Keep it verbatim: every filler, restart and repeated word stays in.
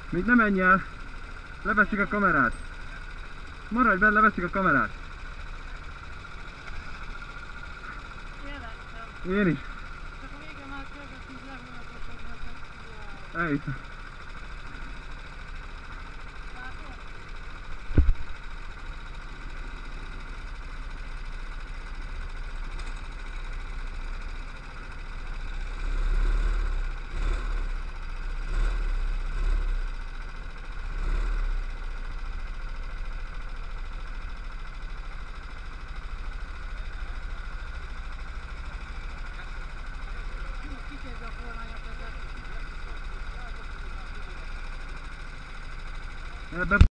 Még nem menj el! Leveszik a kamerát! Maradj benne, leveszik a kamerát! Én is! Csak a vége már kezdett így lehúzatosodni, hogy Elhiszem. Ebbe